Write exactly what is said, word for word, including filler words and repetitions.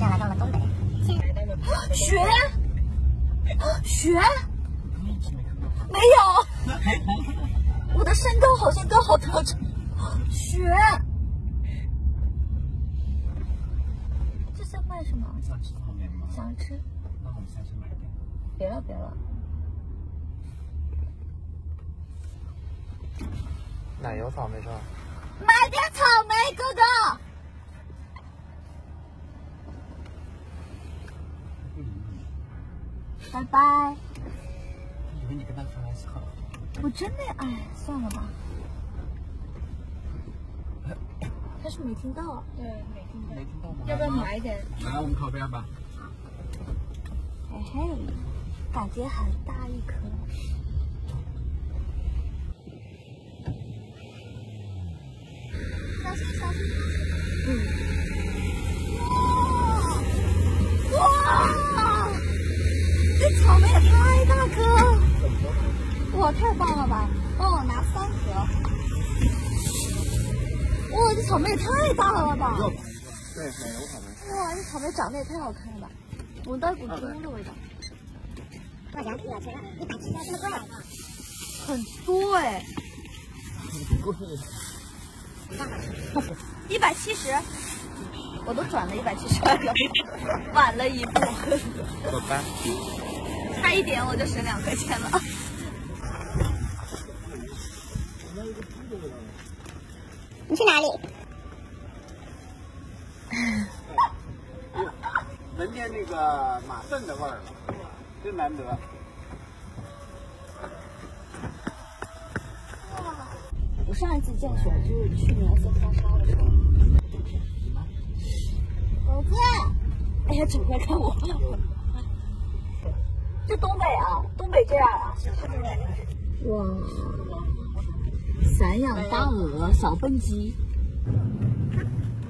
现在来到了东北。 雪，雪，没有。我的身高好像刚好得着雪。这在卖什么？ 想吃泡面吗？ 想吃。 那我们下去买点。 别了别了。 奶油草莓是吧？ 买点草莓，哥哥。拜拜。 以为你跟他开玩笑。 我真的，哎，算了吧。他是没听到。 对，没听到。 没听到吗？ 要不要买一点？ 来，我们靠边吧。 嘿嘿，感觉很大一颗。小心小心！嗯。哇！哇！这草莓也太大颗！哇，太棒了吧！帮我拿三盒。哇，这草莓也太大了吧！ 对，奶油草莓。 哇，这草莓长得也太好看了吧！闻到一股猪的味道。 多少钱？一百七，一百七这么贵？ 很多哎。 贵。 一百七十，我都转了一百七十了，晚了一步。 走吧。 差一点我就省两块钱了。 你去哪里？ 闻见那个马粪的味儿了，真难得。 我上一次见雪就是去年森巴沙的时候。狗子，哎呀，整快看我！这东北啊，东北这样啊。哇，散养大鹅、小笨鸡。